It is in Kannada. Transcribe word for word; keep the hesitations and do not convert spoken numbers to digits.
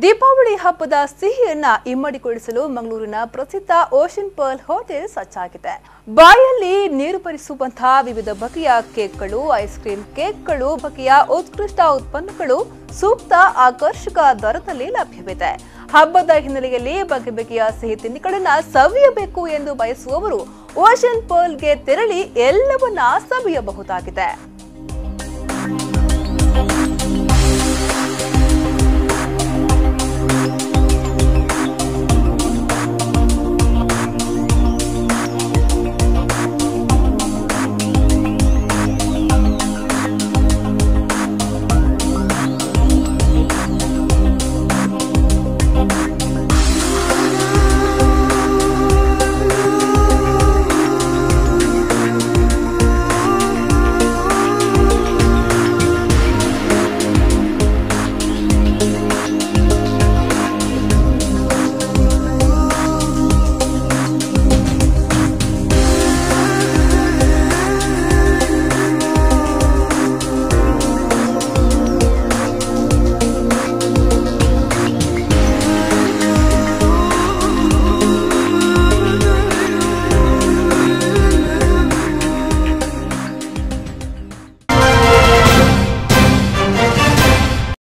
ದೀಪಾವಳಿ ಹಬ್ಬದ ಸಿಹಿಯನ್ನ ಇಮ್ಮಡಿಗೊಳಿಸಲು ಮಂಗಳೂರಿನ ಪ್ರಸಿದ್ಧ ಓಷನ್ ಪರ್ಲ್ ಹೋಟೆಲ್ ಸಜ್ಜಾಗಿದೆ. ಬಾಯಲ್ಲಿ ನೀರು ಬರಿಸುವಂತಹ ವಿವಿಧ ಬಗೆಯ ಕೇಕ್ಗಳು, ಐಸ್ ಕ್ರೀಮ್ ಕೇಕ್ಗಳು, ಬಗೆಯ ಉತ್ಕೃಷ್ಟ ಉತ್ಪನ್ನಗಳು ಸೂಕ್ತ ಆಕರ್ಷಕ ದರದಲ್ಲಿ ಲಭ್ಯವಿದೆ. ಹಬ್ಬದ ಹಿನ್ನೆಲೆಯಲ್ಲಿ ಬಗೆ ಬಗೆಯ ಸಿಹಿ ತಿಂಡಿಗಳನ್ನ ಸವಿಯಬೇಕು ಎಂದು ಬಯಸುವವರು ಓಷನ್ ಪರ್ಲ್ಗೆ ತೆರಳಿ ಎಲ್ಲವನ್ನ ಸವಿಯಬಹುದಾಗಿದೆ.